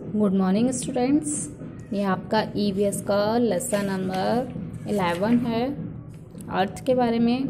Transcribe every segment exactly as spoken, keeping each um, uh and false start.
Good morning students. ये आपका E V S का लेसन नंबर इलेवन है अर्थ के बारे में।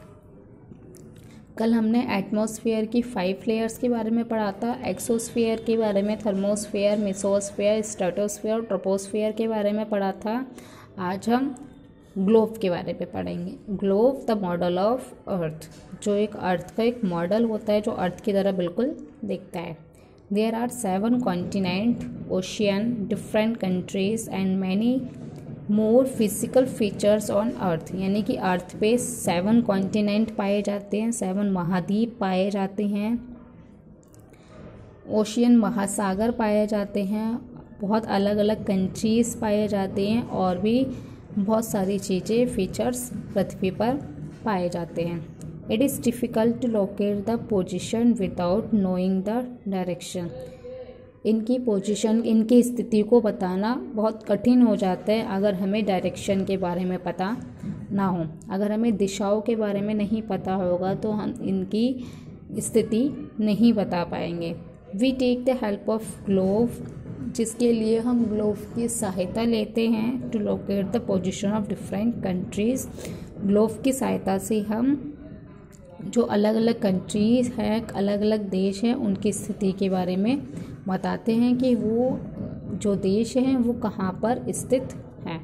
कल हमने एटमॉस्फेयर की फाइव लेयर्स के बारे में पढ़ा था, एक्सोस्फेयर के बारे में, थर्मोस्फेयर, मेसोस्फेयर, स्ट्रेटोस्फेयर, ट्रोपोस्फेयर के बारे में पढ़ा था। आज हम ग्लोब के बारे में पढ़ेंगे। Globe the model of earth, जो एक अर्थ का एक मॉडल होता है जो अर्थ की तरह बिल्कुल दिखता है। There are seven continent, ocean, different countries and many more physical features on earth. यानी कि अर्थ पे सेवन कॉन्टिनेंट पाए जाते हैं, सेवन महाद्वीप पाए जाते हैं, ओशियन महासागर पाए जाते हैं, बहुत अलग अलग कंट्रीज़ पाए जाते हैं और भी बहुत सारी चीज़ें फीचर्स पृथ्वी पर पाए जाते हैं। It is difficult to locate the position without knowing the direction. इनकी पोजीशन, इनकी स्थिति को बताना बहुत कठिन हो जाता है अगर हमें डायरेक्शन के बारे में पता ना हो। अगर हमें दिशाओं के बारे में नहीं पता होगा तो हम इनकी स्थिति नहीं बता पाएंगे। We take the help of globe, जिसके लिए हम ग्लोब की सहायता लेते हैं to locate the position of different countries. Globe की सहायता से हम जो अलग अलग कंट्रीज़ हैं, अलग अलग देश हैं, उनकी स्थिति के बारे में बताते हैं कि वो जो देश हैं वो कहाँ पर स्थित हैं।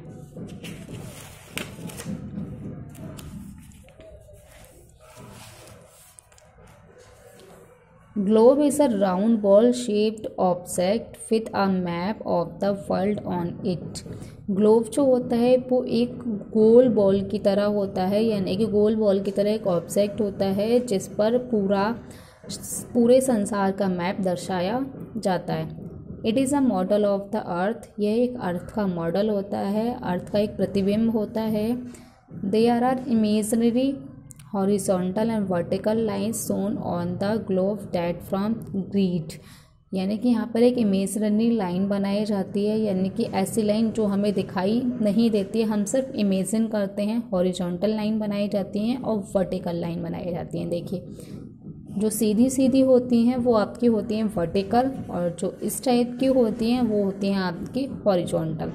Globe is a round ball shaped object with a map of the world on it. Globe जो होता है वो एक गोल बॉल की तरह होता है, यानी कि गोल बॉल की तरह एक ऑब्जेक्ट होता है जिस पर पूरा पूरे संसार का मैप दर्शाया जाता है। It is a model of the earth, यह एक अर्थ का मॉडल होता है, अर्थ का एक प्रतिबिंब होता है। There are imaginary horizontal and vertical lines shown on the globe that from grid, यानी कि यहाँ पर एक इमेजनरी लाइन बनाई जाती है, यानी कि ऐसी लाइन जो हमें दिखाई नहीं देती है, हम सिर्फ इमेजिन करते हैं। हॉरिजॉन्टल लाइन बनाई जाती हैं और वर्टिकल लाइन बनाई जाती हैं। देखिए, जो सीधी सीधी होती हैं वो आपकी होती हैं वर्टिकल, और जो इस टाइप की होती हैं वो होती हैं आपकी हॉरिजॉन्टल।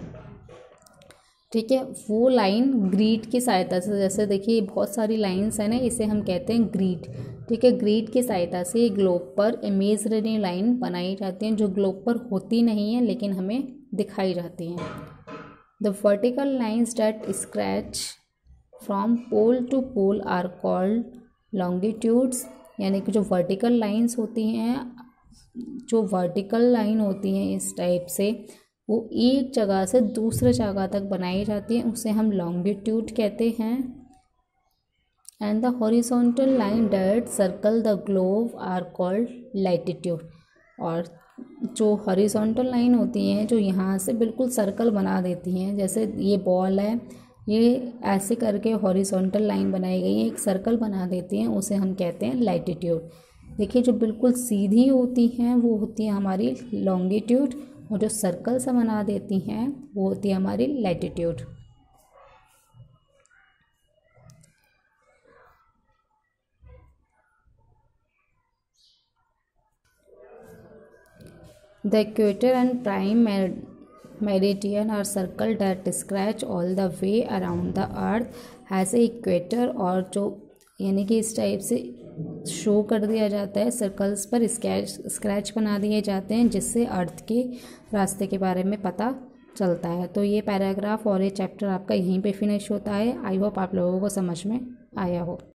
ठीक है, वो लाइन ग्रिड की सहायता से, जैसे देखिए बहुत सारी लाइंस हैं ना, इसे हम कहते हैं ग्रिड। ठीक है, ग्रिड की सहायता से ग्लोब पर इमेजनरी लाइन बनाई जाती हैं जो ग्लोब पर होती नहीं है लेकिन हमें दिखाई जाती हैं। The vertical lines that scratch from pole to pole are called longitudes, यानी कि जो वर्टिकल लाइंस होती हैं, जो वर्टिकल लाइन होती हैं इस टाइप से, वो एक जगह से दूसरे जगह तक बनाई जाती है, उसे हम लॉन्गिट्यूड कहते हैं। And the horizontal line that circle the globe are called latitude. और जो हॉरिजॉन्टल लाइन होती हैं जो यहाँ से बिल्कुल सर्कल बना देती हैं, जैसे ये बॉल है, ये ऐसे करके हॉरिजॉन्टल लाइन बनाई गई है, एक सर्कल बना देती हैं, उसे हम कहते हैं लैटिट्यूड। देखिए, जो बिल्कुल सीधी होती हैं वो होती है हमारी लॉन्गिट्यूड, और जो सर्कल से बना देती हैं वो होती है हमारी latitude. The equator and prime meridian are circle that scratch all the way around the earth. ऐसे इक्वेटर और जो, यानी कि इस टाइप से शो कर दिया जाता है, सर्कल्स पर स्क्रैच स्क्रैच बना दिए जाते हैं जिससे अर्थ के रास्ते के बारे में पता चलता है। तो ये पैराग्राफ और ये चैप्टर आपका यहीं पे फिनिश होता है। आई होप आप लोगों को समझ में आया हो।